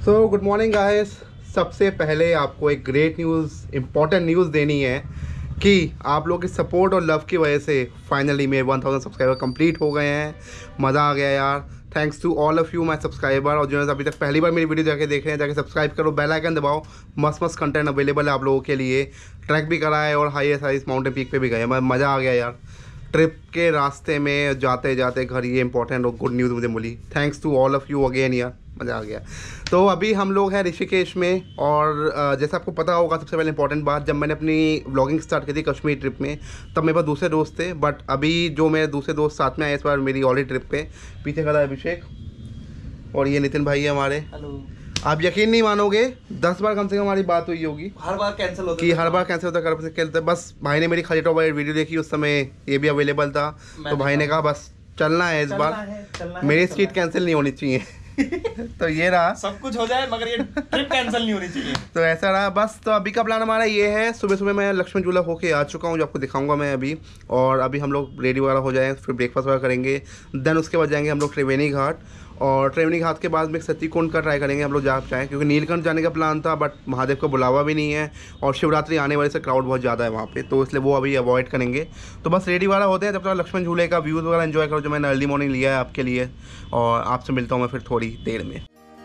So good morning guys. सबसे पहले आपको एक ग्रेट न्यूज़, इम्पॉर्टेंट न्यूज़ देनी है कि आप लोग की सपोर्ट और लव की वजह से फाइनली मेरे 1000 सब्सक्राइबर कंप्लीट हो गए हैं। मज़ा आ गया यार। Thanks to all of you my subscriber. और जिन्होंने अभी तक पहली बार मेरी वीडियो जाके देख रहे हैं, जाके सब्सक्राइब करो, बेल आइकन दबाओ। मस्त मस्त कंटेंट अवेलेबल है आप लोगों के लिए। ट्रैक भी करा है और हाईएस्ट माउंटेन पीक पे भी गए। मज़ा आ गया यार। ट्रिप के रास्ते में जाते जाते घर ये इंपॉर्टेंट और गुड न्यूज़ मुझे मिली। Thanks to all of you again यार, मज़ा आ गया। तो अभी हम लोग हैं ऋषिकेश में। और जैसे आपको पता होगा, सबसे पहले इंपॉर्टेंट बात, जब मैंने अपनी व्लॉगिंग स्टार्ट की थी कश्मीर ट्रिप में, तब मेरे पास दूसरे दोस्त थे। बट अभी जो मेरे दूसरे दोस्त साथ में आए इस बार मेरी ऑलरेडी ट्रिप पे, पीछे खड़ा है अभिषेक और ये नितिन भाई है हमारे। हेलो। आप यकीन नहीं मानोगे, 10 बार कम से कम हमारी बात हुई होगी। हर बार कैंसिल होता कि हर बार कैंसिल होता कर बस भाई ने मेरी खाली टॉप वीडियो देखी, उस समय ये भी अवेलेबल था, तो भाई ने कहा बस चलना है इस बार, मेरी सीट कैंसिल नहीं होनी चाहिए। तो ये रहा, सब कुछ हो जाए मगर ये ट्रिप कैंसिल नहीं होनी चाहिए। तो ऐसा रहा बस। तो अभी का प्लान हमारा ये है, सुबह सुबह मैं लक्ष्मण झूला होके आ चुका हूँ, जो आपको दिखाऊंगा मैं अभी। और अभी हम लोग रेडी वगैरह हो जाएँ, फिर ब्रेकफास्ट वगैरह करेंगे। देन उसके बाद जाएंगे हम लोग त्रिवेणी घाट। और त्रिवेणी घाट के बाद में सती कुंड का ट्राई करेंगे हम लोग जहाँ चाहें, क्योंकि नीलकंठ जाने का प्लान था बट महादेव का बुलावा भी नहीं है और शिवरात्रि आने वाले से क्राउड बहुत ज़्यादा है वहाँ पे, तो इसलिए वो अभी अवॉइड करेंगे। तो बस रेडी वाला होते हैं, जब तक लक्ष्मण झूले का व्यूज़ वगैरह एंजॉय करो, जो मैंने अर्ली मॉर्निंग लिया है आपके लिए। और आपसे मिलता हूँ मैं फिर थोड़ी देर में।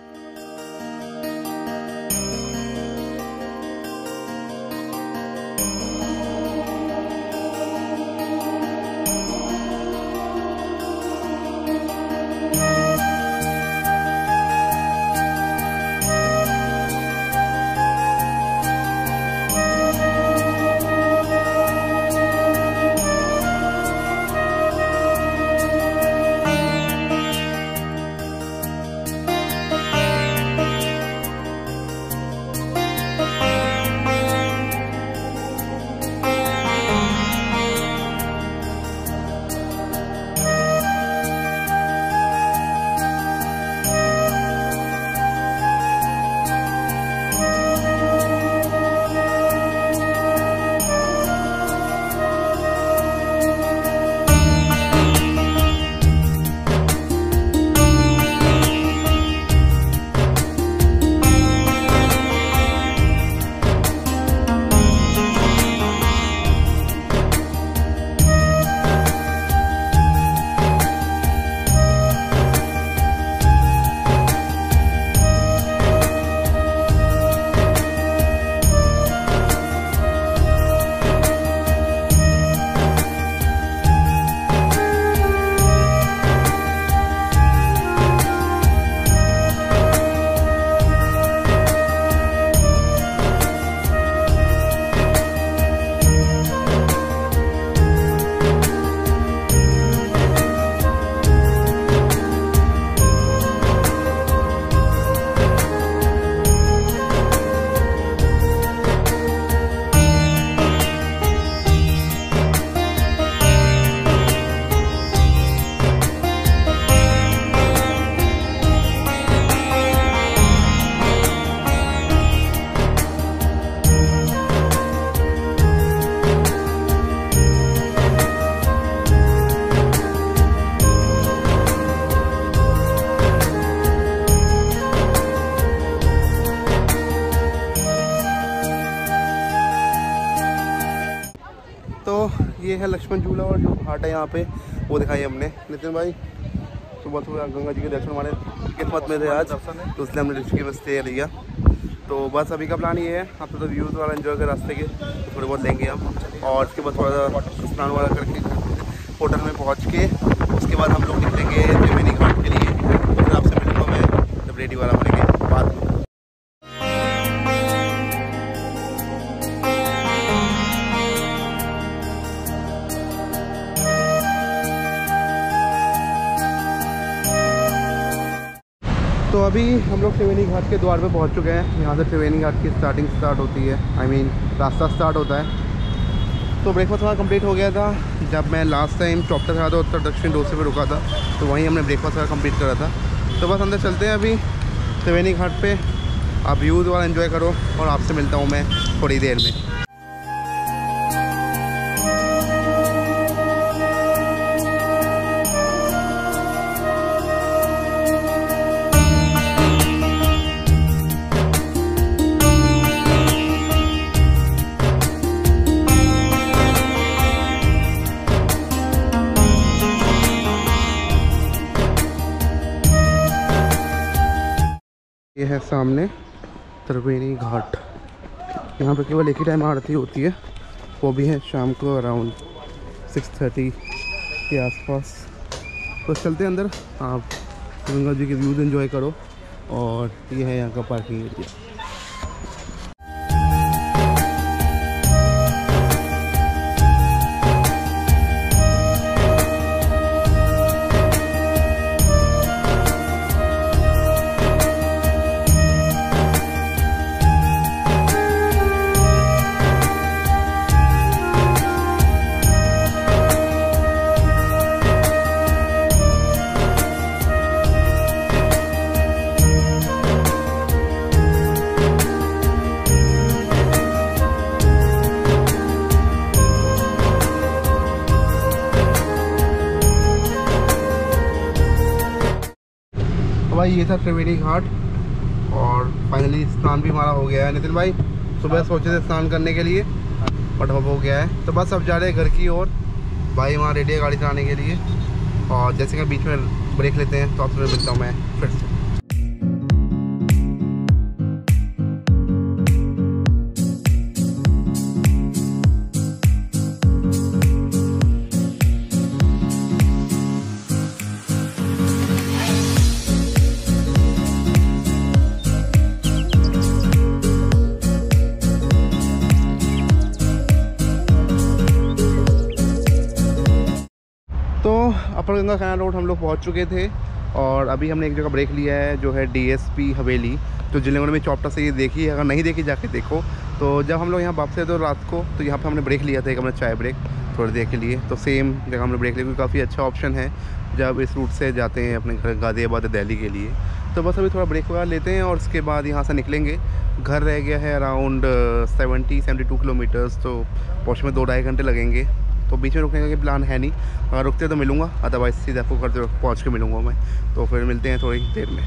तो ये है लक्ष्मण झूला और जो घाट है यहाँ पे वो दिखाई हमने। नितिन भाई सुबह सुबह गंगा जी के दर्शन हमारे किस्मत में थे आज, तो इसलिए हमने ऋषिकेश में स्टे लिया। तो बस अभी का प्लान ये है, आप तो व्यूज़ वाला एंजॉय कर रास्ते के, तो थोड़े बहुत लेंगे हम। और उसके बाद थोड़ा सा स्नान वगैरह करके होटल में पहुँच के उसके बाद हम लोग निकलेंगे त्रिवेणी घाट के लिए। तो फिर आपसे मिलूँगा मैं जब रेडी वाला बनेंगे बाद में। तो अभी हम लोग त्रिवेणी घाट के द्वार पे पहुंच चुके हैं। यहाँ से त्रिवेणी घाट की स्टार्ट होती है, रास्ता स्टार्ट होता है। तो ब्रेकफास्ट वहाँ कंप्लीट हो गया था। जब मैं लास्ट टाइम चौपटा से आता उत्तर दक्षिण डोसे पे रुका था, तो वहीं हमने ब्रेकफास्ट वहाँ कंप्लीट करा था। तो बस अंदर चलते हैं अभी त्रिवेणी घाट पे। आप व्यूज़ वाला एंजॉय करो और आपसे मिलता हूँ मैं थोड़ी देर में। ये है सामने त्रिवेणी घाट। यहाँ पे केवल एक ही टाइम आरती होती है, वो भी है शाम को अराउंड 6:30 के आसपास। तो चलते हैं अंदर, आप गंगा जी के व्यूज़ एंजॉय करो। और ये है यहाँ का पार्किंग एरिया। भाई ये था त्रिवेणी घाट और फाइनली स्नान भी हमारा हो गया है। नितिन भाई सुबह सोचे थे स्नान करने के लिए बट अब हो गया है, तो बस अब जा रहे हैं घर की ओर। भाई वहाँ रेडी है गाड़ी चलाने के लिए, और जैसे कि बीच में ब्रेक लेते हैं तो आपसे मिलता हूँ मैं फिर से। तो अपर गंगा कैनाल रोड हम लोग पहुंच चुके थे और अभी हमने एक जगह ब्रेक लिया है जो है DSP हवेली। तो जिलेगुड़ में चौपटा से ये देखी है, अगर नहीं देखी जाके देखो। तो जब हम लोग यहाँ वापस आए तो रात को, तो यहाँ पे हमने ब्रेक लिया था एक अपना चाय ब्रेक थोड़ी देर के लिए। तो सेम जगह हमने ब्रेक लिया, क्योंकि काफ़ी अच्छा ऑप्शन है जब इस रूट से जाते हैं अपने घर गाज़ियाबाद दिल्ली के लिए। तो बस अभी थोड़ा ब्रेक वगैरह लेते हैं और उसके बाद यहाँ से निकलेंगे। घर रह गया है अराउंड 72 किलोमीटर्स, तो पहुँचने में 2-2.5 घंटे लगेंगे। तो बीच में रुकने का प्लान है नहीं, अगर रुकते तो मिलूँगा, अदरवाइज सीधे आपको करते पहुँच के मिलूँगा मैं। तो फिर मिलते हैं थोड़ी देर में।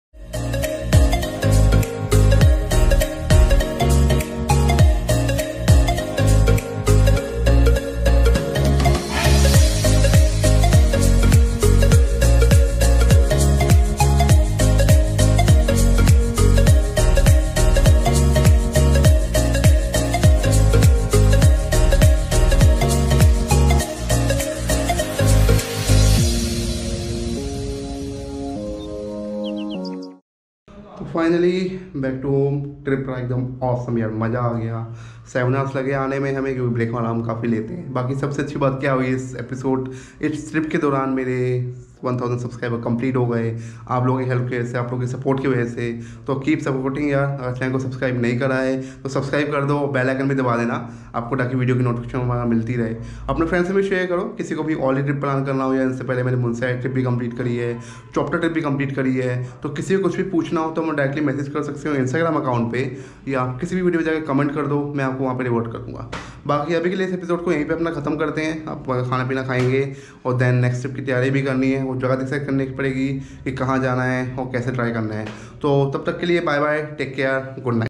Finally back to home. Trip रहा एकदम ऑसम यार, मज़ा आ गया। 7 आवर्स लगे आने में हमें, क्योंकि ब्रेक वाला हम काफ़ी लेते हैं। बाकी सबसे अच्छी बात क्या हुई इस ट्रिप के दौरान, मेरे 1000 सब्सक्राइबर कंप्लीट हो गए आप लोगों की हेल्प की वजह से, आप लोगों की सपोर्ट की वजह से। तो कीप सपोर्टिंग यार। अगर चैनल को सब्सक्राइब नहीं करा है तो सब्सक्राइब कर दो, बेल आइकन भी दबा देना आपको, ताकि वीडियो की नोटिफिकेशन हमारा मिलती रहे। अपने फ्रेंड्स से भी शेयर करो, किसी को भी ऑल ट्रिप प्लान करना हो, या इनसे पहले मैंने मुनस्यारी ट्रिप भी कंप्लीट करी है, चौपटा ट्रिप भी कंप्लीट करी है। तो किसी को कुछ भी पूछना हो तो मैं डायरेक्टली मैसेज कर सकते हो इंस्टाग्राम अकाउंट पे, या किसी भी वीडियो में जाकर कमेंट कर दो, मैं आपको वहाँ पे रिवर्ट कर दूँगा। बाकी अभी के लिए इस एपिसोड को यहीं पे अपना ख़त्म करते हैं। आप खाना पीना खाएंगे और देन नेक्स्ट ट्रिप की तैयारी भी करनी है, वो जगह डिसाइड करने की पड़ेगी कि कहाँ जाना है और कैसे ट्राई करना है। तो तब तक के लिए bye bye, take care, good night.